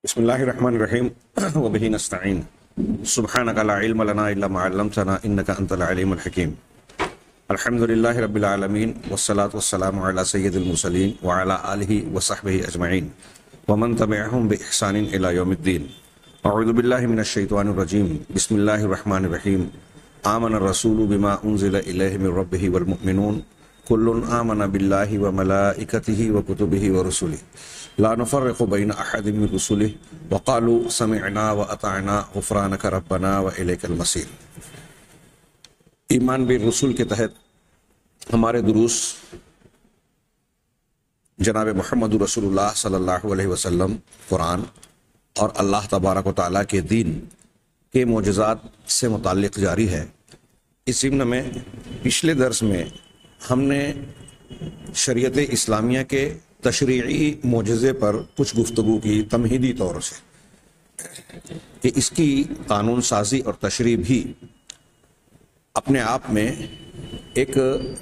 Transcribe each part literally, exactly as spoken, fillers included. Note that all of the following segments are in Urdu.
بسم اللہ الرحمن الرحیم وبہ نستعین سبحانک لا علم لنا الا ما علمتنا انک انت العلیم الحکیم الحمد للہ رب العالمین والصلاة والسلام علی سید المرسلین وعلی آلہ وصحبہ اجمعین ومن تبعہم بإحسان الی یوم الدین اعوذ باللہ من الشیطان الرجیم بسم اللہ الرحمن الرحیم آمن الرسول بما انزل الیہ من ربہ والمؤمنون کل آمن باللہ وملائکتہ وکتبہ ورسلہ لا نفرق بین احد من رسلہ وقالوا سمعنا واطعنا غفرانک ربنا والیک المصیر۔ ایمان بالرسول کے تحت ہمارے دروس جناب محمد رسول اللہ صلی اللہ علیہ وسلم، قرآن اور اللہ تبارک و تعالیٰ کے دین کے معجزات سے متعلق جاری ہے۔ اس ضمن میں پچھلے درس میں ہم نے شریعت اسلامیہ کے تشریعی معجزے پر کچھ گفتگو کی تمہیدی طور سے کہ اس کی قانون سازی اور تشریح بھی اپنے آپ میں ایک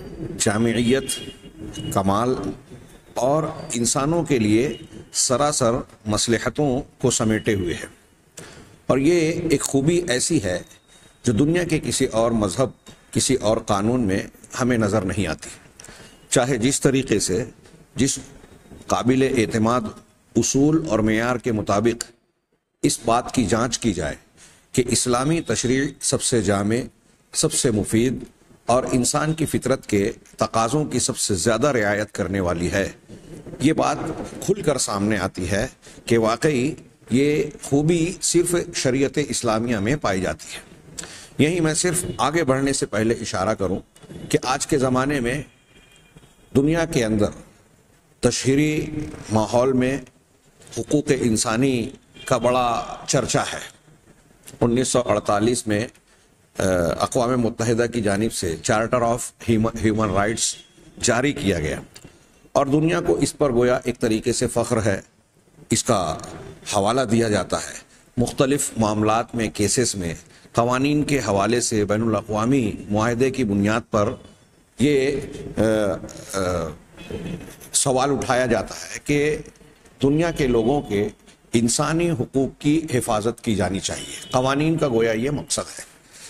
جامعیت، کمال اور انسانوں کے لیے سراسر مصلحتوں کو سمیٹے ہوئے ہے، اور یہ ایک خوبی ایسی ہے جو دنیا کے کسی اور مذہب، کسی اور قانون میں ہمیں نظر نہیں آتی۔ چاہے جس طریقے سے، جس قابل اعتماد اصول اور معیار کے مطابق اس بات کی جانچ کی جائے کہ اسلامی تشریع سب سے جامع، سب سے مفید اور انسان کی فطرت کے تقاضوں کی سب سے زیادہ رعایت کرنے والی ہے، یہ بات کھل کر سامنے آتی ہے کہ واقعی یہ خوبی صرف شریعت اسلامیہ میں پائی جاتی ہے۔ یہی میں صرف آگے بڑھنے سے پہلے اشارہ کروں کہ آج کے زمانے میں دنیا کے اندر تشہیری ماحول میں حقوق انسانی کا بڑا چرچا ہے۔ انیس سو اڑتالیس میں اقوام متحدہ کی جانب سے چارٹر آف ہیومن رائٹس جاری کیا گیا، اور دنیا کو اس پر گویا ایک طریقے سے فخر ہے، اس کا حوالہ دیا جاتا ہے۔ مختلف معاملات میں، کیسز میں قوانین کے حوالے سے بین الاقوامی معاہدے کی بنیاد پر یہ آ, آ, سوال اٹھایا جاتا ہے کہ دنیا کے لوگوں کے انسانی حقوق کی حفاظت کی جانی چاہیے۔ قوانین کا گویا یہ مقصد ہے،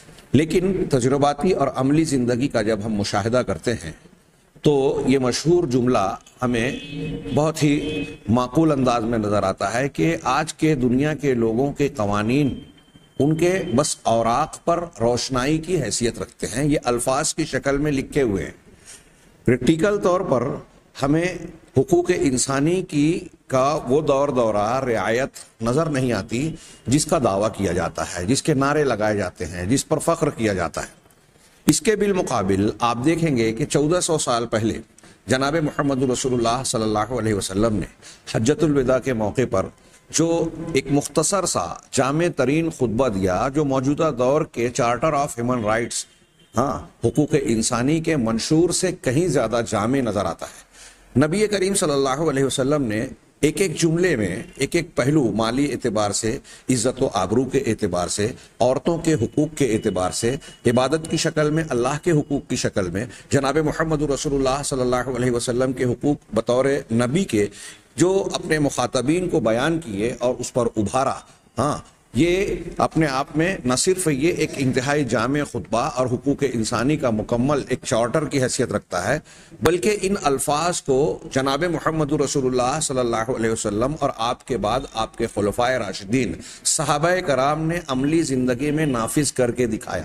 لیکن تجرباتی اور عملی زندگی کا جب ہم مشاہدہ کرتے ہیں تو یہ مشہور جملہ ہمیں بہت ہی معقول انداز میں نظر آتا ہے کہ آج کے دنیا کے لوگوں کے قوانین ان کے بس اوراق پر روشنائی کی حیثیت رکھتے ہیں، یہ الفاظ کی شکل میں لکھے ہوئے ہیں۔ پریکٹیکل طور پر ہمیں حقوق انسانی کی کا وہ دور دورہ رعایت نظر نہیں آتی جس کا دعویٰ کیا جاتا ہے، جس کے نعرے لگائے جاتے ہیں، جس پر فخر کیا جاتا ہے۔ اس کے بالمقابل آپ دیکھیں گے کہ چودہ سو سال پہلے جناب محمد رسول اللہ صلی اللہ علیہ وسلم نے حجۃ الوداع کے موقع پر جو ایک مختصر سا جامع ترین خطبہ دیا، جو موجودہ دور کے چارٹر آف ہیومن رائٹس، ہاں حقوق انسانی کے منشور سے کہیں زیادہ جامع نظر آتا ہے۔ نبی کریم صلی اللہ علیہ وسلم نے ایک ایک جملے میں ایک ایک پہلو، مالی اعتبار سے، عزت و آبرو کے اعتبار سے، عورتوں کے حقوق کے اعتبار سے، عبادت کی شکل میں، اللہ کے حقوق کی شکل میں، جناب محمد رسول اللہ صلی اللہ علیہ وسلم کے حقوق بطور نبی کے جو اپنے مخاطبین کو بیان کیے اور اس پر ابھارا، ہاں یہ اپنے آپ میں نہ صرف یہ ایک انتہائی جامع خطبہ اور حقوق انسانی کا مکمل ایک چارٹر کی حیثیت رکھتا ہے، بلکہ ان الفاظ کو جناب محمد رسول اللہ صلی اللہ علیہ وسلم اور آپ کے بعد آپ کے خلفائے راشدین صحابہ کرام نے عملی زندگی میں نافذ کر کے دکھایا،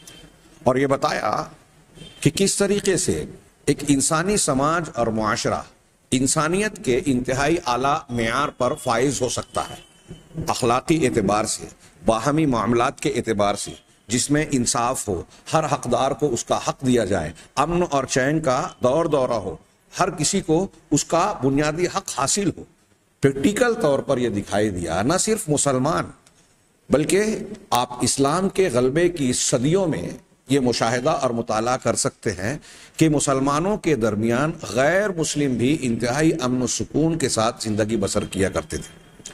اور یہ بتایا کہ کس طریقے سے ایک انسانی سماج اور معاشرہ انسانیت کے انتہائی اعلیٰ معیار پر فائز ہو سکتا ہے، اخلاقی اعتبار سے، باہمی معاملات کے اعتبار سے، جس میں انصاف ہو، ہر حقدار کو اس کا حق دیا جائے، امن اور چین کا دور دورہ ہو، ہر کسی کو اس کا بنیادی حق حاصل ہو۔ پریکٹیکل طور پر یہ دکھائی دیا، نہ صرف مسلمان بلکہ آپ اسلام کے غلبے کی صدیوں میں یہ مشاہدہ اور مطالعہ کر سکتے ہیں کہ مسلمانوں کے درمیان غیر مسلم بھی انتہائی امن و سکون کے ساتھ زندگی بسر کیا کرتے تھے۔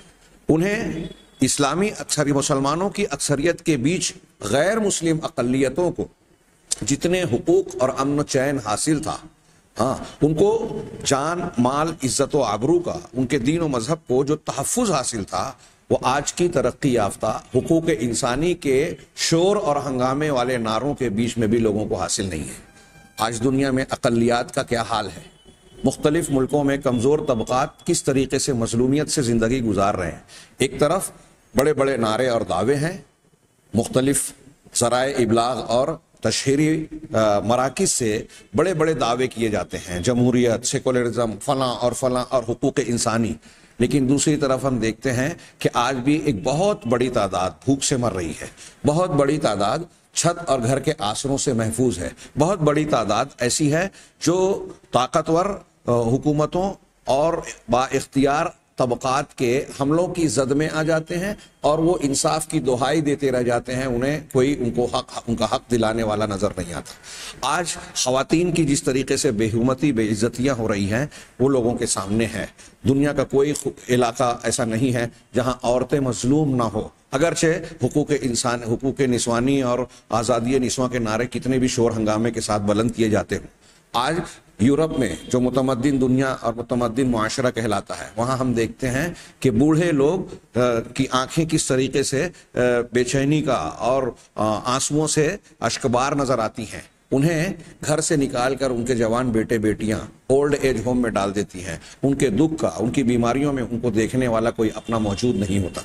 انہیں اسلامی اکثر مسلمانوں کی اکثریت کے بیچ غیر مسلم اقلیتوں کو جتنے حقوق اور امن و چین حاصل تھا، ہاں ان کو جان مال عزت و آبرو کا ان کے دین و مذہب کو جو تحفظ حاصل تھا وہ آج کی ترقی یافتہ حقوق انسانی کے شور اور ہنگامے والے نعروں کے بیچ میں بھی لوگوں کو حاصل نہیں ہے۔ آج دنیا میں اقلیات کا کیا حال ہے، مختلف ملکوں میں کمزور طبقات کس طریقے سے مظلومیت سے زندگی گزار رہے ہیں۔ ایک طرف بڑے بڑے نعرے اور دعوے ہیں، مختلف ذرائع ابلاغ اور تشہیری مراکز سے بڑے بڑے دعوے کیے جاتے ہیں، جمہوریت، سیکولرزم، فلاں اور فلاں اور حقوق انسانی، لیکن دوسری طرف ہم دیکھتے ہیں کہ آج بھی ایک بہت بڑی تعداد بھوک سے مر رہی ہے، بہت بڑی تعداد چھت اور گھر کے آسروں سے محفوظ ہے، بہت بڑی تعداد ایسی ہے جو طاقتور حکومتوں اور با اختیار طبقات کے حملوں کی زد میں آ جاتے ہیں اور وہ انصاف کی دہائی دیتے رہ جاتے ہیں، انہیں کوئی ان کو حق ان کا حق دلانے والا نظر نہیں آتا۔ آج خواتین کی جس طریقے سے بے حرمتی، بے عزتیاں ہو رہی ہیں، وہ لوگوں کے سامنے ہے۔ دنیا کا کوئی علاقہ ایسا نہیں ہے جہاں عورتیں مظلوم نہ ہو، اگرچہ حقوق انسان، حقوق نسوانی اور آزادی نسواں کے نعرے کتنے بھی شور ہنگامے کے ساتھ بلند کیے جاتے ہوں، آج یورپ میں جو متمدن دنیا اور متمدن معاشرہ کہلاتا ہے، وہاں ہم دیکھتے ہیں کہ بوڑھے لوگ کی آنکھیں کس طریقے سے بے چینی کا اور آنسوؤں سے اشکبار نظر آتی ہیں۔ انہیں گھر سے نکال کر ان کے جوان بیٹے بیٹیاں اولڈ ایج ہوم میں ڈال دیتی ہیں، ان کے دکھ کا، ان کی بیماریوں میں ان کو دیکھنے والا کوئی اپنا موجود نہیں ہوتا۔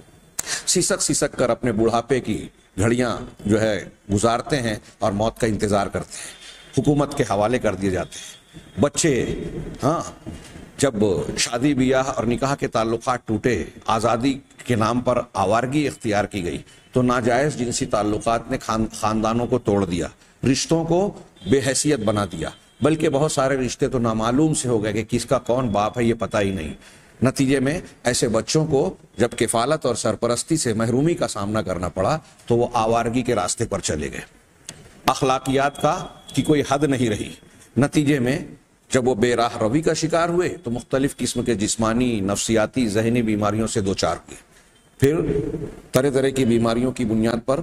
سسک سسک کر اپنے بڑھاپے کی گھڑیاں جو ہے گزارتے ہیں اور موت کا انتظار کرتے ہیں، حکومت کے حوالے کر دیے جاتے ہیں۔ بچے ہاں جب شادی بیاہ اور نکاح کے تعلقات ٹوٹے، آزادی کے نام پر آوارگی اختیار کی گئی، تو ناجائز جنسی تعلقات نے خان خاندانوں کو توڑ دیا، رشتوں کو بے حیثیت بنا دیا، بلکہ بہت سارے رشتے تو نامعلوم سے ہو گئے کہ کس کا کون باپ ہے یہ پتہ ہی نہیں۔ نتیجے میں ایسے بچوں کو جب کفالت اور سرپرستی سے محرومی کا سامنا کرنا پڑا تو وہ آوارگی کے راستے پر چلے گئے۔ اخلاقیات کا کی کوئی حد نہیں رہی۔ نتیجے میں جب وہ بے راہ روی کا شکار ہوئے تو مختلف قسم کے جسمانی، نفسیاتی، ذہنی بیماریوں سے دوچار ہوئے، پھر طرح طرح کی بیماریوں کی بنیاد پر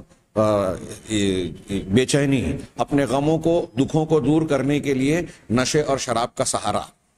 بے چینی، اپنے غموں کو، دکھوں کو دور کرنے کے لیے نشے اور شراب کا سہارا،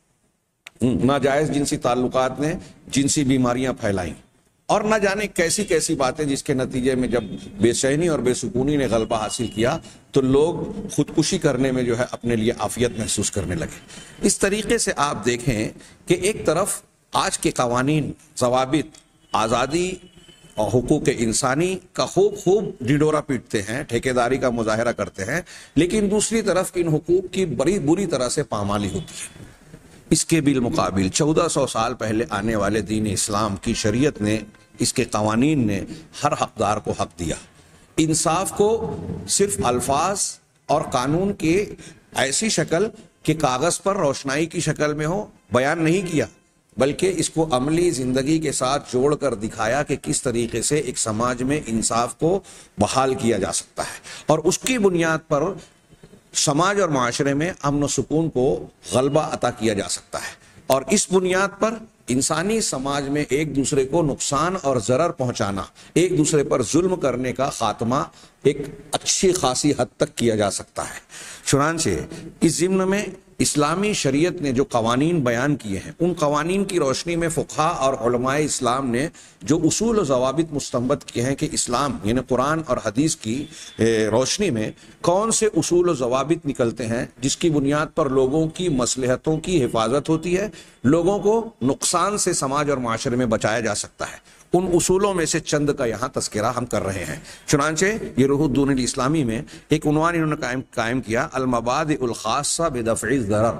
ناجائز جنسی تعلقات نے جنسی بیماریاں پھیلائیں، اور نہ جانے کیسی کیسی باتیں، جس کے نتیجے میں جب بے چینی اور بے سکونی نے غلبہ حاصل کیا تو لوگ خودکشی کرنے میں جو ہے اپنے لیے عافیت محسوس کرنے لگے۔ اس طریقے سے آپ دیکھیں کہ ایک طرف آج کے قوانین، ضوابط، آزادی اور حقوق انسانی کا خوب خوب ڈھڈورا پیٹتے ہیں، ٹھیکیداری کا مظاہرہ کرتے ہیں، لیکن دوسری طرف ان حقوق کی بڑی بری طرح سے پامالی ہوتی ہے۔ اس کے بالمقابل چودہ سو سال پہلے آنے والے دین اسلام کی شریعت نے، اس کے قوانین نے ہر حقدار کو حق دیا۔ انصاف کو صرف الفاظ اور قانون کی ایسی شکل کہ کاغذ پر روشنائی کی شکل میں ہو بیان نہیں کیا، بلکہ اس کو عملی زندگی کے ساتھ جوڑ کر دکھایا کہ کس طریقے سے ایک سماج میں انصاف کو بحال کیا جا سکتا ہے، اور اس کی بنیاد پر سماج اور معاشرے میں امن و سکون کو غلبہ عطا کیا جا سکتا ہے، اور اس بنیاد پر انسانی سماج میں ایک دوسرے کو نقصان اور ضرر پہنچانا، ایک دوسرے پر ظلم کرنے کا خاتمہ ایک اچھی خاصی حد تک کیا جا سکتا ہے۔ چنانچہ اس ضمن میں اسلامی شریعت نے جو قوانین بیان کیے ہیں، ان قوانین کی روشنی میں فقہا اور علماء اسلام نے جو اصول و ضوابط مستنبط کیے ہیں کہ اسلام یعنی قرآن اور حدیث کی روشنی میں کون سے اصول و ضوابط نکلتے ہیں جس کی بنیاد پر لوگوں کی مصلحتوں کی حفاظت ہوتی ہے، لوگوں کو نقصان سے سماج اور معاشرے میں بچایا جا سکتا ہے، ان اصولوں میں سے چند کا یہاں تذکرہ ہم کر رہے ہیں۔ چنانچہ یہ روح الدین الاسلامی میں ایک عنوان انہوں نے قائم قائم کیا، المبادئ الخاصہ بدفع الضرر۔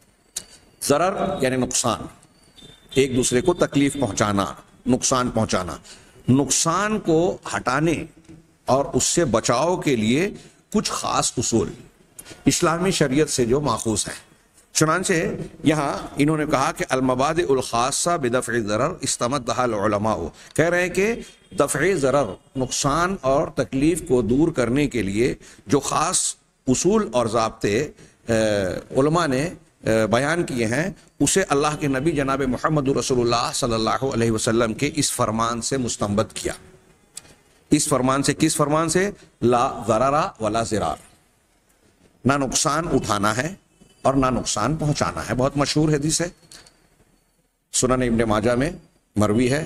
ضرر یعنی نقصان، ایک دوسرے کو تکلیف پہنچانا، نقصان پہنچانا، نقصان کو ہٹانے اور اس سے بچاؤ کے لیے کچھ خاص اصول اسلامی شریعت سے جو ماخوذ ہیں۔ چنانچہ یہاں انہوں نے کہا کہ المبادئ الخاصہ بدفع الضرر استمدها العلماء، کہہ رہے ہیں کہ دفع ضرر، نقصان اور تکلیف کو دور کرنے کے لیے جو خاص اصول اور ضابطے علماء نے بیان کیے ہیں، اسے اللہ کے نبی جناب محمد رسول اللہ صلی اللہ علیہ وسلم کے اس فرمان سے مستنبط کیا۔ اس فرمان سے، کس فرمان سے؟ لا ضرر ولا ضرار، نہ نقصان اٹھانا ہے اور نہ نقصان پہنچانا ہے۔ بہت مشہور حدیث ہے، سنن ابن ماجہ میں مروی ہے،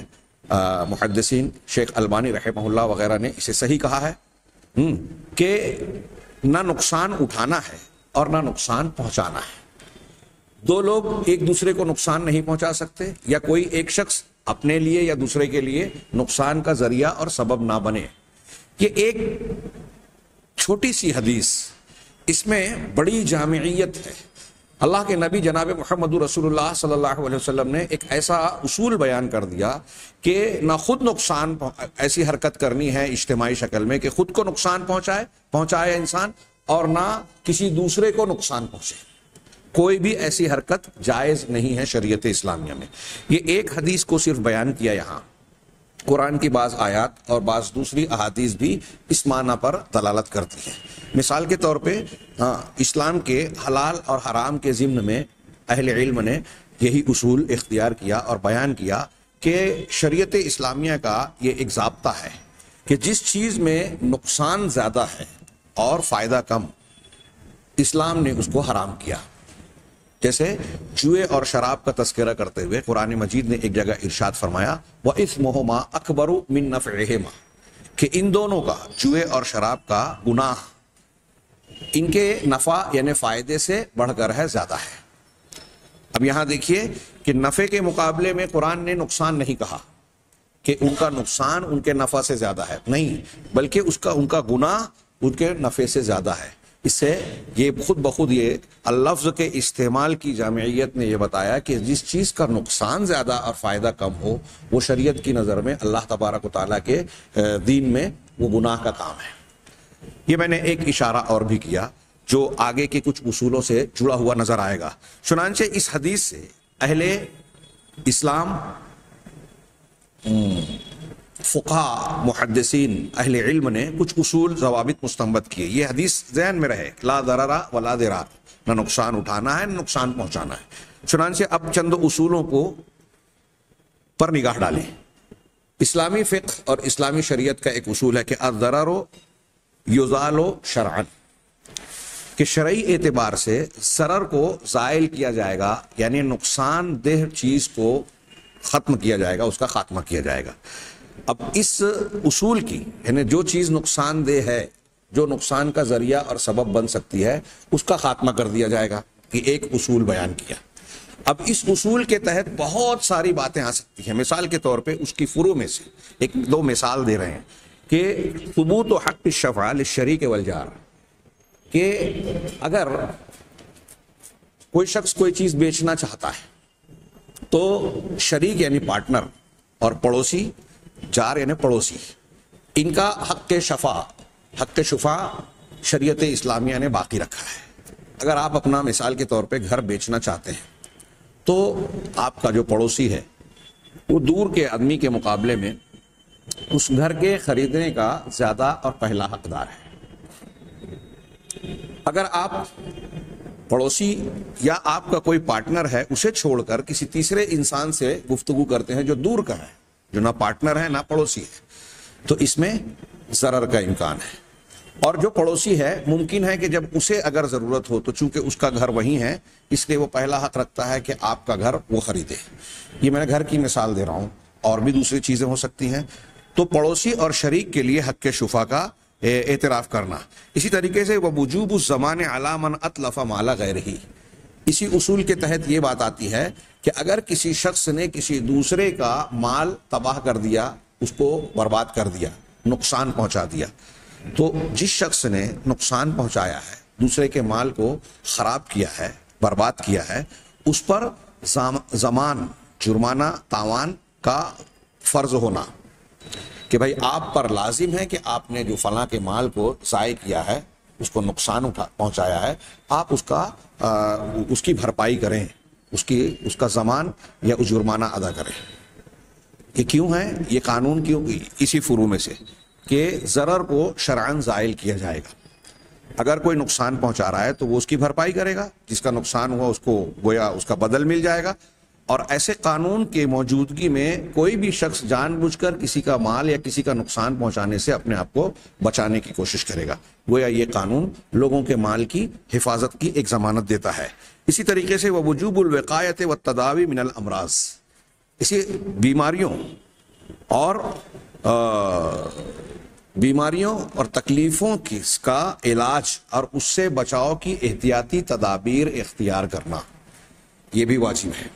محدثین شیخ البانی رحمہ اللہ وغیرہ نے اسے صحیح کہا ہے کہ نہ نقصان اٹھانا ہے اور نہ نقصان پہنچانا ہے. دو لوگ ایک دوسرے کو نقصان نہیں پہنچا سکتے، یا کوئی ایک شخص اپنے لیے یا دوسرے کے لیے نقصان کا ذریعہ اور سبب نہ بنے. یہ ایک چھوٹی سی حدیث، اس میں بڑی جامعیت ہے. اللہ کے نبی جناب محمد رسول اللہ صلی اللہ علیہ وسلم نے ایک ایسا اصول بیان کر دیا کہ نہ خود نقصان ایسی حرکت کرنی ہے اجتماعی شکل میں کہ خود کو نقصان پہنچائے پہنچائے انسان، اور نہ کسی دوسرے کو نقصان پہنچے. کوئی بھی ایسی حرکت جائز نہیں ہے شریعت اسلامیہ میں. یہ ایک حدیث کو صرف بیان کیا یہاں. قرآن کی بعض آیات اور بعض دوسری احادیث بھی اس معنی پر دلالت کرتی ہیں. مثال کے طور پہ اسلام کے حلال اور حرام کے ضمن میں اہل علم نے یہی اصول اختیار کیا اور بیان کیا کہ شریعت اسلامیہ کا یہ ایک ضابطہ ہے کہ جس چیز میں نقصان زیادہ ہے اور فائدہ کم، اسلام نے اس کو حرام کیا. جیسے جوئے اور شراب کا تذکرہ کرتے ہوئے قرآن مجید نے ایک جگہ ارشاد فرمایا وَإِثْمُهُمَا أَكْبَرُ مِن نَفْعِهِمَا، کہ ان دونوں کا، جوئے اور شراب کا گناہ ان کے نفع یعنی فائدے سے بڑھ کر ہے، زیادہ ہے. اب یہاں دیکھیے کہ نفع کے مقابلے میں قرآن نے نقصان نہیں کہا کہ ان کا نقصان ان کے نفع سے زیادہ ہے، نہیں، بلکہ اس کا ان کا گناہ ان کے نفع سے زیادہ ہے. اس سے یہ خود بخود یہ اللفظ کے استعمال کی جامعیت نے یہ بتایا کہ جس چیز کا نقصان زیادہ اور فائدہ کم ہو وہ شریعت کی نظر میں اللہ تبارک و تعالیٰ کے دین میں وہ گناہ کا کام ہے. یہ میں نے ایک اشارہ اور بھی کیا جو آگے کے کچھ اصولوں سے جڑا ہوا نظر آئے گا. چنانچہ اس حدیث سے اہل اسلام، فقہاء، محدثین، اہل علم نے کچھ اصول ضوابط مستنبط کیے. یہ حدیث ذہن میں رہے، لا ضرر ولا ضرار، نہ نقصان اٹھانا ہے نہ نقصان پہنچانا ہے. چنانچہ اب چند اصولوں کو پر نگاہ ڈالیں. اسلامی فقہ اور اسلامی شریعت کا ایک اصول ہے کہ الضرر یزال شرعا، کہ شرعی اعتبار سے ضرر کو زائل کیا جائے گا، یعنی نقصان دہ چیز کو ختم کیا جائے گا، اس کا خاتمہ کیا جائے گا. اب اس اصول کی، یعنی جو چیز نقصان دہ ہے، جو نقصان کا ذریعہ اور سبب بن سکتی ہے، اس کا خاتمہ کر دیا جائے گا. یہ ایک اصول بیان کیا. اب اس اصول کے تحت بہت ساری باتیں آ سکتی ہیں. مثال کے طور پہ اس کی فروع میں سے ایک دو مثال دے رہے ہیں کہ ثبوت و حق الشفاعہ للشریک والجار، کہ اگر کوئی شخص کوئی چیز بیچنا چاہتا ہے تو شریک یعنی پارٹنر اور پڑوسی، جار یعنی پڑوسی، ان کا حق شفاع حق شفاع شریعت اسلامیہ نے باقی رکھا ہے. اگر آپ اپنا مثال کے طور پہ گھر بیچنا چاہتے ہیں تو آپ کا جو پڑوسی ہے وہ دور کے آدمی کے مقابلے میں اس گھر کے خریدنے کا زیادہ اور پہلا حقدار ہے. اگر آپ پڑوسی یا آپ کا کوئی پارٹنر ہے اسے چھوڑ کر کسی تیسرے انسان سے گفتگو کرتے ہیں جو دور کا ہے، جو نہ پارٹنر ہے نہ پڑوسی ہے، تو اس میں ضرر کا امکان ہے. اور جو پڑوسی ہے ممکن ہے کہ جب اسے اگر ضرورت ہو تو چونکہ اس کا گھر وہیں ہے اس لیے وہ پہلا حق رکھتا ہے کہ آپ کا گھر وہ خریدے. یہ میں نے گھر کی مثال دے رہا ہوں، اور بھی دوسری چیزیں ہو سکتی ہیں. تو پڑوسی اور شریک کے لیے حق شفا کا اعتراف کرنا. اسی طریقے سے وجوب الضمان علی من اتلف مال غیرہ، اسی اصول کے تحت یہ بات آتی ہے کہ اگر کسی شخص نے کسی دوسرے کا مال تباہ کر دیا، اس کو برباد کر دیا، نقصان پہنچا دیا، تو جس شخص نے نقصان پہنچایا ہے، دوسرے کے مال کو خراب کیا ہے، برباد کیا ہے، اس پر ضمان، جرمانہ، تاوان کا فرض ہونا کہ بھائی آپ پر لازم ہے کہ آپ نے جو فلاں کے مال کو ضائع کیا ہے، اس کو نقصان اٹھا پہنچایا ہے، آپ اس کا آ, اس کی بھرپائی کریں، اس کی اس کا ضمان یا جرمانہ ادا کریں. یہ کیوں ہے؟ یہ قانون کیوں؟ اسی فروع میں سے کہ ضرر کو شرعاً زائل کیا جائے گا. اگر کوئی نقصان پہنچا رہا ہے تو وہ اس کی بھرپائی کرے گا، جس کا نقصان ہوا اس کو گویا اس کا بدل مل جائے گا. اور ایسے قانون کے موجودگی میں کوئی بھی شخص جان بوجھ کر کسی کا مال یا کسی کا نقصان پہنچانے سے اپنے آپ کو بچانے کی کوشش کرے گا. گویا یہ قانون لوگوں کے مال کی حفاظت کی ایک ضمانت دیتا ہے. اسی طریقے سے وہ وجوب الوقایت والتداوی من الامراض، اسی بیماریوں اور بیماریوں اور تکلیفوں کی کا علاج اور اس سے بچاؤ کی احتیاطی تدابیر اختیار کرنا یہ بھی واجب ہے۔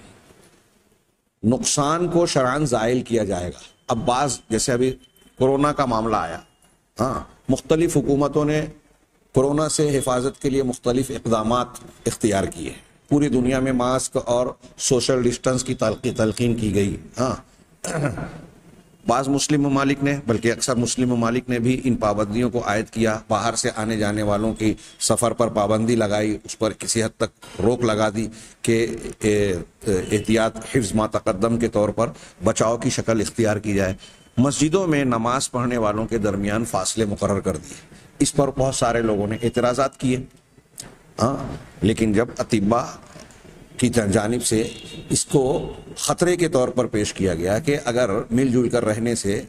نقصان کو شرعاً زائل کیا جائے گا۔ اب بعض جیسے ابھی کورونا کا معاملہ آیا، ہاں مختلف حکومتوں نے کورونا سے حفاظت کے لیے مختلف اقدامات اختیار کیے، پوری دنیا میں ماسک اور سوشل ڈسٹنس کی تلقین کی گئی۔ ہاں بعض مسلم ممالک نے، بلکہ اکثر مسلم ممالک نے بھی ان پابندیوں کو عائد کیا، باہر سے آنے جانے والوں کی سفر پر پابندی لگائی، اس پر کسی حد تک روک لگا دی کہ احتیاط حفظ ما تقدم کے طور پر بچاؤ کی شکل اختیار کی جائے۔ مسجدوں میں نماز پڑھنے والوں کے درمیان فاصلے مقرر کر دیے، اس پر بہت سارے لوگوں نے اعتراضات کیے، ہاں لیکن جب اطباء کی جانب سے اس کو خطرے کے طور پر پیش کیا گیا کہ اگر مل جل کر رہنے سے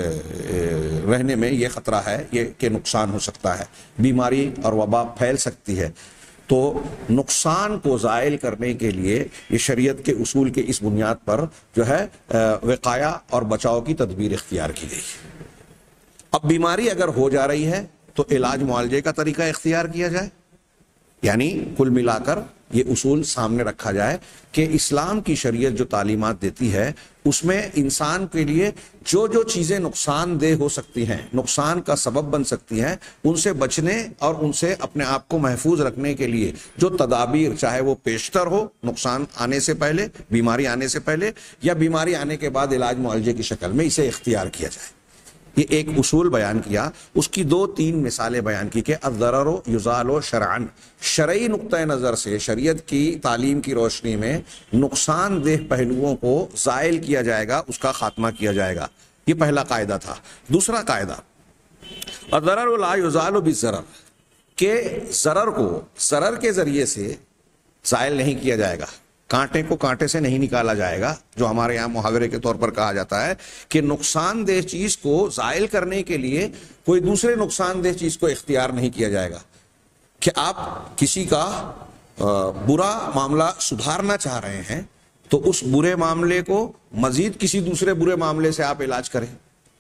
رہنے میں یہ خطرہ ہے یہ کہ نقصان ہو سکتا ہے، بیماری اور وبا پھیل سکتی ہے، تو نقصان کو زائل کرنے کے لیے یہ شریعت کے اصول کے اس بنیاد پر جو ہے وقایا اور بچاؤ کی تدبیر اختیار کی گئی۔ اب بیماری اگر ہو جا رہی ہے تو علاج معالجے کا طریقہ اختیار کیا جائے، یعنی کل ملا کر یہ اصول سامنے رکھا جائے کہ اسلام کی شریعت جو تعلیمات دیتی ہے اس میں انسان کے لیے جو جو چیزیں نقصان دہ ہو سکتی ہیں، نقصان کا سبب بن سکتی ہیں، ان سے بچنے اور ان سے اپنے آپ کو محفوظ رکھنے کے لیے جو تدابیر، چاہے وہ پیشتر ہو نقصان آنے سے پہلے، بیماری آنے سے پہلے، یا بیماری آنے کے بعد علاج معالجے کی شکل میں، اسے اختیار کیا جائے۔ یہ ایک اصول بیان کیا، اس کی دو تین مثالیں بیان کی کہ الضرر یزال شرعاً، شرعی نقطۂ نظر سے شریعت کی تعلیم کی روشنی میں نقصان دہ پہلوؤں کو زائل کیا جائے گا، اس کا خاتمہ کیا جائے گا۔ یہ پہلا قاعدہ تھا۔ دوسرا قاعدہ الضرر لا یزال بالضرر، کہ ضرر کو ضرر کے ذریعے سے زائل نہیں کیا جائے گا، کانٹے کو کانٹے سے نہیں نکالا جائے گا، جو ہمارے یہاں محاورے کے طور پر کہا جاتا ہے کہ نقصان دہ چیز کو زائل کرنے کے لیے کوئی دوسرے نقصان دہ چیز کو اختیار نہیں کیا جائے گا، کہ آپ کسی کا برا معاملہ سدھارنا چاہ رہے ہیں تو اس برے معاملے کو مزید کسی دوسرے برے معاملے سے آپ علاج کریں۔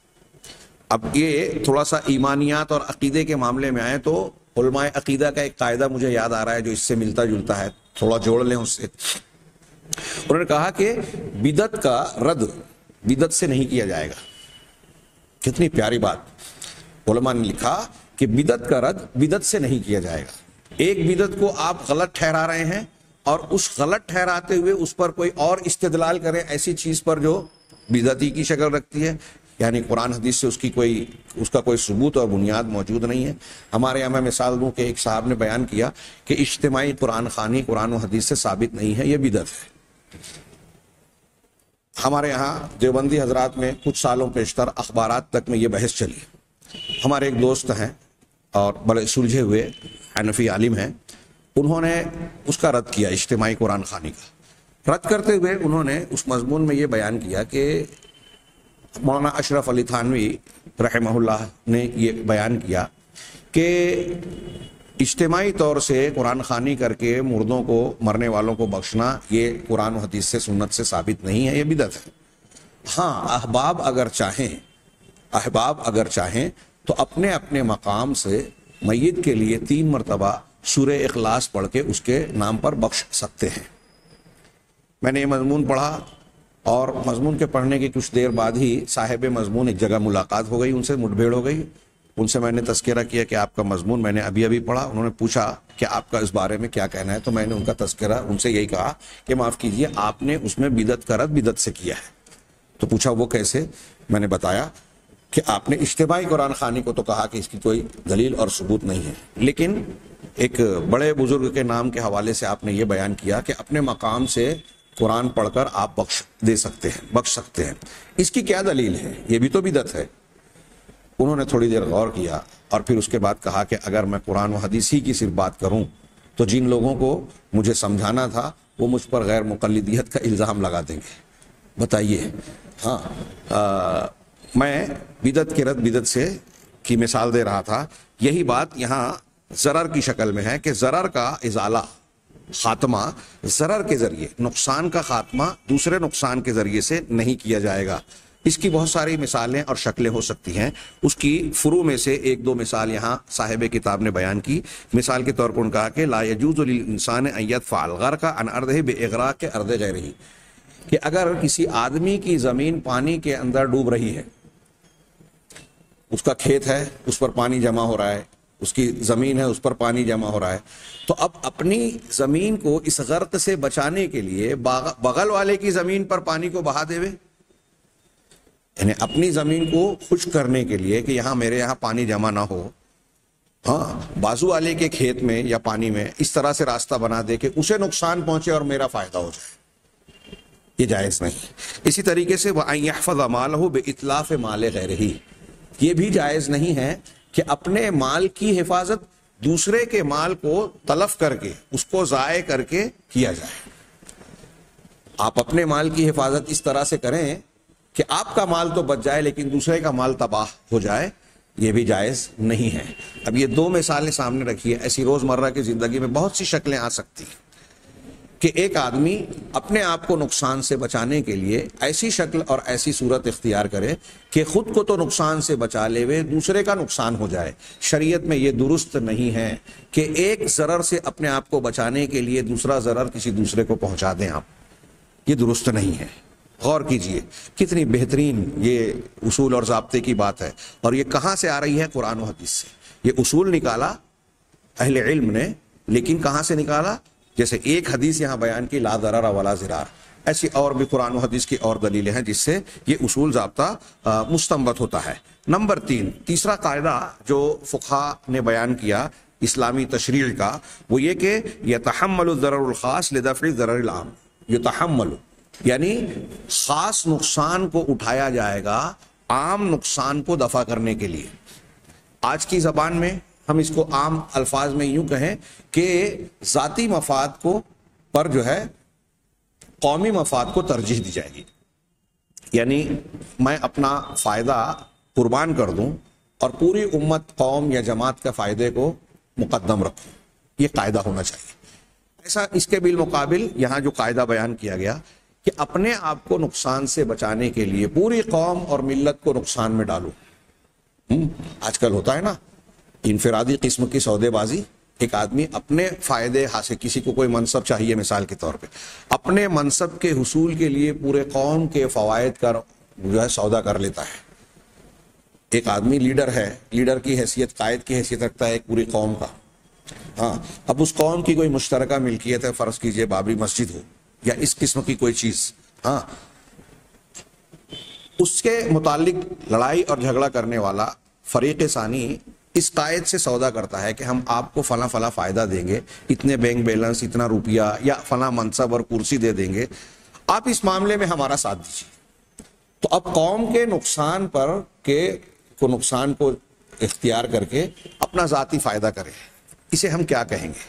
اب یہ تھوڑا سا ایمانیات اور عقیدے کے معاملے میں آئے تو علماء عقیدہ کا ایک قاعدہ مجھے یاد آ رہا ہے جو اس سے ملتا جلتا ہے، تھوڑا جوڑ لیں اس سے۔ انہوں نے کہا کہ بدعت کا رد بدعت سے نہیں کیا جائے گا۔ کتنی پیاری بات، علماء نے لکھا کہ بدعت کا رد بدعت سے نہیں کیا جائے گا۔ ایک بدعت کو آپ غلط ٹھہرا رہے ہیں اور اس غلط ٹھہراتے ہوئے اس پر کوئی اور استدلال کریں ایسی چیز پر جو بدعتی کی شکل رکھتی ہے، یعنی قرآن حدیث سے اس کی کوئی اس کا کوئی ثبوت اور بنیاد موجود نہیں ہے۔ ہمارے یہاں میں مثال دوں کہ ایک صاحب نے بیان کیا کہ اجتماعی قرآن خوانی قرآن و حدیث سے ثابت نہیں ہے، یہ بدعت ہے۔ ہمارے یہاں دیوبندی حضرات میں کچھ سالوں پیشتر اخبارات تک میں یہ بحث چلی۔ ہمارے ایک دوست ہیں اور بڑے سلجھے ہوئے حنفی عالم ہیں، انہوں نے اس کا رد کیا، اجتماعی قرآن خوانی کا رد کرتے ہوئے انہوں نے اس مضمون میں یہ بیان کیا کہ مولانا اشرف علی تھانوی رحمہ اللہ نے یہ بیان کیا کہ اجتماعی طور سے قرآن خوانی کر کے مردوں کو، مرنے والوں کو بخشنا یہ قرآن و حدیث سے سنت سے ثابت نہیں ہے، یہ بدعت ہے۔ ہاں احباب اگر چاہیں احباب اگر چاہیں تو اپنے اپنے مقام سے میت کے لیے تین مرتبہ سورہ اخلاص پڑھ کے اس کے نام پر بخش سکتے ہیں۔ میں نے یہ مضمون پڑھا اور مضمون کے پڑھنے کی کچھ دیر بعد ہی صاحب مضمون ایک جگہ ملاقات ہو گئی، ان سے مٹ بھیڑ ہو گئی۔ ان سے میں نے تذکرہ کیا کہ آپ کا مضمون میں نے ابھی ابھی پڑھا، انہوں نے پوچھا کہ آپ کا اس بارے میں کیا کہنا ہے، تو میں نے ان کا تذکرہ ان سے یہی کہا کہ معاف کیجئے آپ نے اس میں بدعت کا رد بدعت سے کیا ہے۔ تو پوچھا وہ کیسے؟ میں نے بتایا کہ آپ نے اجتماعی قرآن خوانی کو تو کہا کہ اس کی کوئی دلیل اور ثبوت نہیں ہے، لیکن ایک بڑے بزرگ کے نام کے حوالے سے آپ نے یہ بیان کیا کہ اپنے مقام سے قرآن پڑھ کر آپ بخش دے سکتے ہیں، بخش سکتے ہیں، اس کی کیا دلیل ہے؟ یہ بھی تو بدعت ہے۔ انہوں نے تھوڑی دیر غور کیا اور پھر اس کے بعد کہا کہ اگر میں قرآن و حدیث ہی کی صرف بات کروں تو جن لوگوں کو مجھے سمجھانا تھا وہ مجھ پر غیر مقلدیت کا الزام لگا دیں گے۔ بتائیے، ہاں آ, میں بدعت کے رد بدعت سے کی مثال دے رہا تھا، یہی بات یہاں ضرر کی شکل میں ہے کہ ضرر کا ازالہ، خاتمہ ضرر کے ذریعے، نقصان کا خاتمہ دوسرے نقصان کے ذریعے سے نہیں کیا جائے گا۔ اس کی بہت ساری مثالیں اور شکلیں ہو سکتی ہیں. اس کی فروع میں سے ایک دو مثال یہاں صاحب کتاب نے بیان کی. مثال کے طور پر انہوں نے کہا کہ لا یجوز للانسان ان يدفع الغرق عن ارضه باغراق ارض غیرہ، کہ اگر کسی آدمی کی زمین پانی کے اندر ڈوب رہی ہے، اس کا کھیت ہے، اس پر پانی جمع ہو رہا ہے، اس کی زمین ہے، اس پر پانی جمع ہو رہا ہے، تو اب اپنی زمین کو اس غرق سے بچانے کے لیے بغل والے کی زمین پر پانی کو بہا دے، یعنی اپنی زمین کو خشک کرنے کے لیے کہ یہاں میرے یہاں پانی جمع نہ ہو، ہاں بازو والے کے کھیت میں یا پانی میں اس طرح سے راستہ بنا دے کہ اسے نقصان پہنچے اور میرا فائدہ ہو جائے، یہ جائز نہیں. اسی طریقے سے وَأَن يَحْفَظَ مَالَهُ بِإِتْلَافِ مَالِ غَيْرِهِ، یہ بھی جائز نہیں ہے کہ اپنے مال کی حفاظت دوسرے کے مال کو تلف کر کے، اس کو ضائع کر کے کیا جائے. آپ اپنے مال کی حفاظت اس طرح سے کریں کہ آپ کا مال تو بچ جائے لیکن دوسرے کا مال تباہ ہو جائے، یہ بھی جائز نہیں ہے. اب یہ دو مثالیں سامنے رکھی ہے. ایسی روزمرہ کی زندگی میں بہت سی شکلیں آ سکتی ہیں کہ ایک آدمی اپنے آپ کو نقصان سے بچانے کے لیے ایسی شکل اور ایسی صورت اختیار کرے کہ خود کو تو نقصان سے بچا لے وے، دوسرے کا نقصان ہو جائے. شریعت میں یہ درست نہیں ہے کہ ایک ضرر سے اپنے آپ کو بچانے کے لیے دوسرا ضرر کسی دوسرے کو پہنچا دیں آپ، یہ درست نہیں ہے. غور کیجئے کتنی بہترین یہ اصول اور ضابطے کی بات ہے، اور یہ کہاں سے آ رہی ہے؟ قرآن و حدیث سے. یہ اصول نکالا اہل علم نے، لیکن کہاں سے نکالا؟ جیسے ایک حدیث یہاں بیان کی لا ضرر ولا ضرار، ایسی اور بھی قرآن و حدیث کی اور دلیلیں ہیں جس سے یہ اصول ضابطہ مستنبط ہوتا ہے. نمبر تین، تیسرا قاعدہ جو فقہا نے بیان کیا اسلامی تشریع کا، وہ یہ کہ یتحمل الضرر الخاص لدفع الضرر العام. یتحمل یعنی خاص نقصان کو اٹھایا جائے گا عام نقصان کو دفع کرنے کے لیے. آج کی زبان میں ہم اس کو عام الفاظ میں یوں کہیں کہ ذاتی مفاد کو پر جو ہے قومی مفاد کو ترجیح دی جائے گی. یعنی میں اپنا فائدہ قربان کر دوں اور پوری امت، قوم یا جماعت کے فائدے کو مقدم رکھوں، یہ قاعدہ ہونا چاہیے. ایسا اس کے بالمقابل یہاں جو قاعدہ بیان کیا گیا کہ اپنے آپ کو نقصان سے بچانے کے لیے پوری قوم اور ملت کو نقصان میں ڈالوں. آج کل ہوتا ہے نا انفرادی قسم کی سودے بازی. ایک آدمی اپنے فائدے حاصل، کسی کو کوئی منصب چاہیے مثال کے طور پہ، اپنے منصب کے حصول کے لیے پورے قوم کے فوائد کا جو ہے سودا کر لیتا ہے. ایک آدمی لیڈر ہے، لیڈر کی حیثیت، قائد کی حیثیت رکھتا ہے ایک پوری قوم کا. ہاں اب اس قوم کی کوئی مشترکہ ملکیت ہے، فرض کیجئے بابری مسجد ہو یا اس قسم کی کوئی چیز، ہاں اس کے متعلق لڑائی اور جھگڑا کرنے والا فریق ثانی اس قائد سے سودا کرتا ہے کہ ہم آپ کو فلاں فلاں فائدہ دیں گے، اتنے بینک بیلنس، اتنا روپیہ یا فلاں منصب اور کرسی دے دیں گے، آپ اس معاملے میں ہمارا ساتھ دیجیے. تو اب قوم کے نقصان پر کے کو نقصان کو اختیار کر کے اپنا ذاتی فائدہ کرے، اسے ہم کیا کہیں گے؟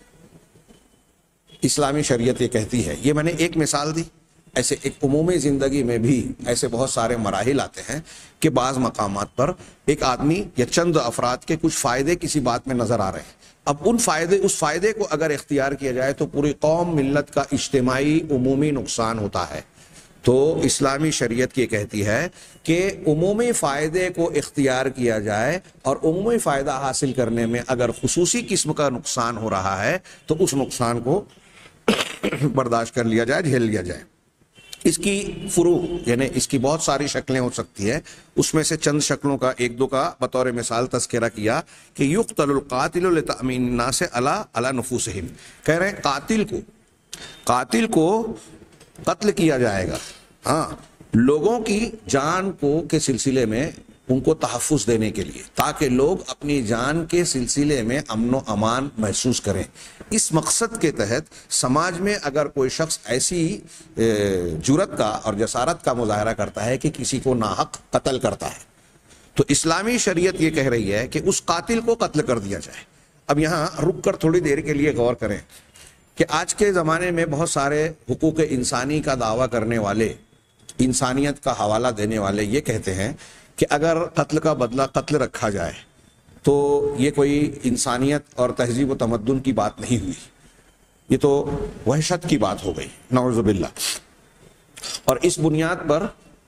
اسلامی شریعت یہ کہتی ہے، یہ میں نے ایک مثال دی، ایسے ایک عمومی زندگی میں بھی ایسے بہت سارے مراحل آتے ہیں کہ بعض مقامات پر ایک آدمی یا چند افراد کے کچھ فائدے کسی بات میں نظر آ رہے ہیں. اب ان فائدے اس فائدے کو اگر اختیار کیا جائے تو پوری قوم ملت کا اجتماعی عمومی نقصان ہوتا ہے. تو اسلامی شریعت یہ کہتی ہے کہ عمومی فائدے کو اختیار کیا جائے اور عمومی فائدہ حاصل کرنے میں اگر خصوصی قسم کا نقصان ہو رہا ہے تو اس نقصان کو برداشت کر لیا جائے، جھیل لیا جائے. اس کی فروع یعنی اس کی بہت ساری شکلیں ہو سکتی ہیں. اس میں سے چند شکلوں کا ایک دو کا بطور مثال تذکرہ کیا کہ یقتل القاتل لتأمین الناس علی علی نفوسہم. کہہ رہے ہیں قاتل کو قاتل کو قتل کیا جائے گا، ہاں لوگوں کی جان کو کے سلسلے میں ان کو تحفظ دینے کے لیے، تاکہ لوگ اپنی جان کے سلسلے میں امن و امان محسوس کریں. اس مقصد کے تحت سماج میں اگر کوئی شخص ایسی جرات کا اور جسارت کا مظاہرہ کرتا ہے کہ کسی کو ناحق قتل کرتا ہے تو اسلامی شریعت یہ کہہ رہی ہے کہ اس قاتل کو قتل کر دیا جائے. اب یہاں رک کر تھوڑی دیر کے لیے غور کریں کہ آج کے زمانے میں بہت سارے حقوق انسانی کا دعویٰ کرنے والے، انسانیت کا حوالہ دینے والے یہ کہتے ہیں کہ اگر قتل کا بدلہ قتل رکھا جائے تو یہ کوئی انسانیت اور تہذیب و تمدن کی بات نہیں ہوئی، یہ تو وحشت کی بات ہو گئی، نعوذ باللہ. اور اس بنیاد پر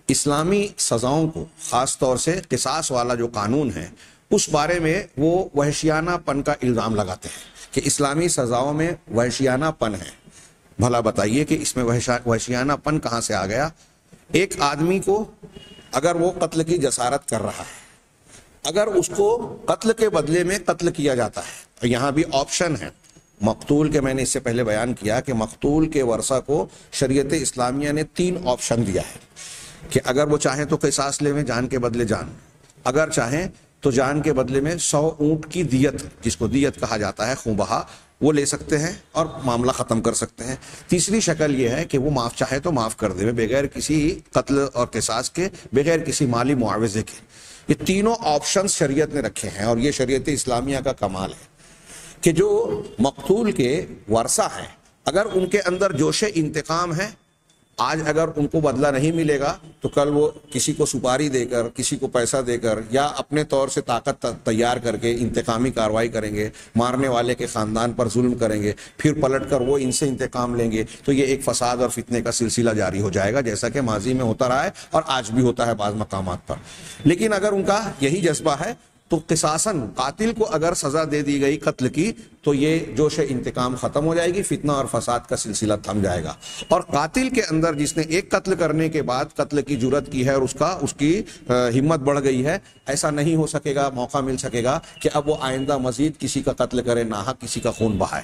اسلامی سزاؤں کو، خاص طور سے قصاص والا جو قانون ہے اس بارے میں وہ وحشیانہ پن کا الزام لگاتے ہیں کہ اسلامی سزاؤں میں وحشیانہ پن ہے۔ بھلا بتائیے کہ اس میں وحشیانہ پن کہاں سے آ گیا؟ ایک آدمی کو اگر وہ قتل کی جسارت کر رہا ہے، اگر اس کو قتل کے بدلے میں قتل کیا جاتا ہے، یہاں بھی آپشن ہے مقتول کے، میں نے اس سے پہلے بیان کیا کہ مقتول کے ورثہ کو شریعت اسلامیہ نے تین آپشن دیا ہے کہ اگر وہ چاہیں تو قصاص لے میں جان کے بدلے جان، اگر چاہیں تو جان کے بدلے میں سو اونٹ کی دیت، جس کو دیت کہا جاتا ہے، خون بہا، وہ لے سکتے ہیں اور معاملہ ختم کر سکتے ہیں۔ تیسری شکل یہ ہے کہ وہ معاف چاہے تو معاف کر دے بغیر کسی قتل اور قصاص کے، بغیر کسی مالی معاوضے کے۔ یہ تینوں آپشنز شریعت نے رکھے ہیں، اور یہ شریعت اسلامیہ کا کمال ہے کہ جو مقتول کے ورثہ ہیں اگر ان کے اندر جوش انتقام ہے، آج اگر ان کو بدلہ نہیں ملے گا تو کل وہ کسی کو سپاری دے کر، کسی کو پیسہ دے کر، یا اپنے طور سے طاقت تیار کر کے انتقامی کارروائی کریں گے، مارنے والے کے خاندان پر ظلم کریں گے، پھر پلٹ کر وہ ان سے انتقام لیں گے، تو یہ ایک فساد اور فتنے کا سلسلہ جاری ہو جائے گا، جیسا کہ ماضی میں ہوتا رہا ہے اور آج بھی ہوتا ہے بعض مقامات پر۔ لیکن اگر ان کا یہی جذبہ ہے تو قصاصاً قاتل کو اگر سزا دے دی گئی قتل کی تو یہ جوش انتقام ختم ہو جائے گی، فتنہ اور فساد کا سلسلہ تھم جائے گا۔ اور قاتل کے اندر جس نے ایک قتل کرنے کے بعد قتل کی جرات کی ہے اور اس کا اس کی ہمت بڑھ گئی ہے، ایسا نہیں ہو سکے گا، موقع مل سکے گا کہ اب وہ آئندہ مزید کسی کا قتل کرے، ناحق کسی کا خون بہائے۔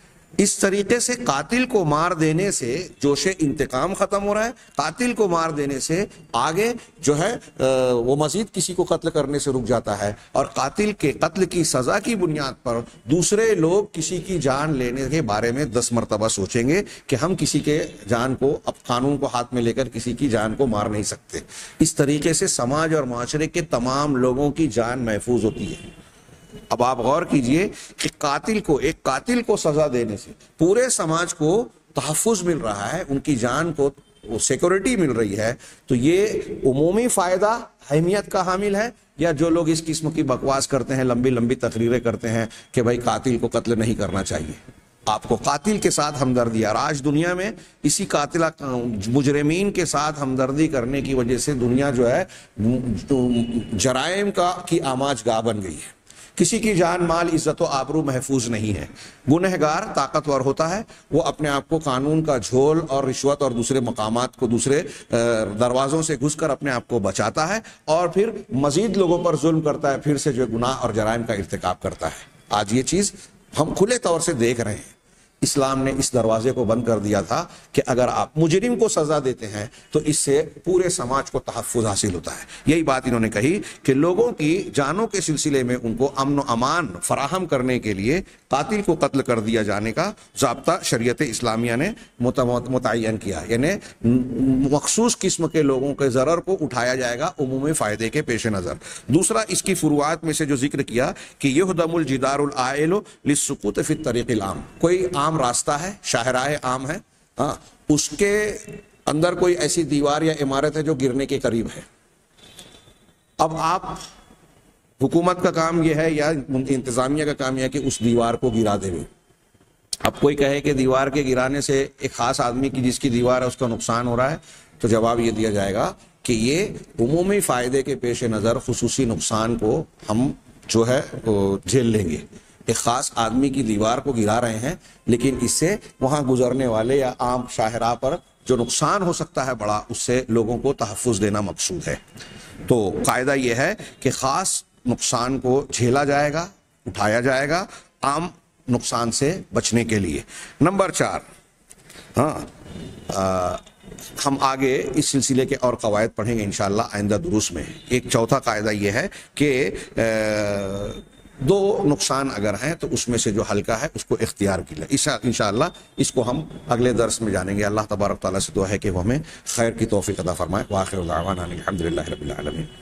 اس طریقے سے قاتل کو مار دینے سے جوش انتقام ختم ہو رہا ہے، قاتل کو مار دینے سے آگے جو ہے وہ مزید کسی کو قتل کرنے سے رک جاتا ہے، اور قاتل کے قتل کی سزا کی بنیاد پر دوسرے لوگ کسی کی جان لینے کے بارے میں دس مرتبہ سوچیں گے کہ ہم کسی کے جان کو، اب قانون کو ہاتھ میں لے کر کسی کی جان کو مار نہیں سکتے۔ اس طریقے سے سماج اور معاشرے کے تمام لوگوں کی جان محفوظ ہوتی ہے۔ اب آپ غور کیجئے کہ قاتل کو، ایک قاتل کو سزا دینے سے پورے سماج کو تحفظ مل رہا ہے، ان کی جان کو سیکورٹی مل رہی ہے، تو یہ عمومی فائدہ اہمیت کا حامل ہے؟ یا جو لوگ اس قسم کی بکواس کرتے ہیں، لمبی لمبی تقریریں کرتے ہیں کہ بھائی قاتل کو قتل نہیں کرنا چاہیے، آپ کو قاتل کے ساتھ ہمدردی، اور آج دنیا میں اسی قاتلہ مجرمین کے ساتھ ہمدردی کرنے کی وجہ سے دنیا جو ہے جرائم کا کی آماج گاہ بن گئی ہے۔ کسی کی جان، مال، عزت و آبرو محفوظ نہیں ہے۔ گنہگار طاقتور ہوتا ہے، وہ اپنے آپ کو قانون کا جھول اور رشوت اور دوسرے مقامات کو، دوسرے دروازوں سے گھس کر اپنے آپ کو بچاتا ہے، اور پھر مزید لوگوں پر ظلم کرتا ہے، پھر سے جو گناہ اور جرائم کا ارتکاب کرتا ہے۔ آج یہ چیز ہم کھلے طور سے دیکھ رہے ہیں۔ اسلام نے اس دروازے کو بند کر دیا تھا کہ اگر آپ مجرم کو سزا دیتے ہیں تو اس سے پورے سماج کو تحفظ حاصل ہوتا ہے۔ یہی بات انہوں نے کہی کہ لوگوں کی جانوں کے سلسلے میں ان کو امن و امان فراہم کرنے کے لیے قاتل کو قتل کر دیا جانے کا ضابطہ شریعت اسلامیہ نے متعین کیا، یعنی مخصوص قسم کے لوگوں کے ضرر کو اٹھایا جائے گا عمومی فائدے کے پیش نظر۔ دوسرا اس کی فروعات میں سے جو ذکر کیا کہ یہدم الجدار العائل للسقوط فی الطریق العام، کوئی عام راستہ ہے، شاہراہ عام ہے، ہاں، اس کے اندر کوئی ایسی دیوار یا عمارت ہے جو گرنے کے قریب ہے۔ اب آپ حکومت کا کام یہ ہے یا انتظامیہ کا کام یہ ہے کہ اس دیوار کو گرا دے۔ اب کوئی کہے کہ دیوار کے گرانے سے ایک خاص آدمی کی جس کی دیوار ہے اس کا نقصان ہو رہا ہے، تو جواب یہ دیا جائے گا کہ یہ عمومی فائدے کے پیش نظر خصوصی نقصان کو ہم جو ہے جھیل لیں گے۔ ایک خاص آدمی کی دیوار کو گرا رہے ہیں، لیکن اس سے وہاں گزرنے والے یا عام شاہراہ پر جو نقصان ہو سکتا ہے بڑا، اس سے لوگوں کو تحفظ دینا مقصود ہے۔ تو قاعدہ یہ ہے کہ خاص نقصان کو جھیلا جائے گا، اٹھایا جائے گا عام نقصان سے بچنے کے لیے۔ نمبر چار، ہاں آ, ہم آگے اس سلسلے کے اور قواعد پڑھیں گے انشاءاللہ آئندہ دروس میں۔ ایک چوتھا قاعدہ یہ ہے کہ دو نقصان اگر ہیں تو اس میں سے جو ہلکا ہے اس کو اختیار کیا۔ انشاءاللہ اس کو ہم اگلے درس میں جانیں گے۔ اللہ تبارک تعالیٰ سے دعا ہے کہ وہ ہمیں خیر کی توفیق عطا فرمائے۔ وآخر دعوانا الحمدللہ رب العالمین۔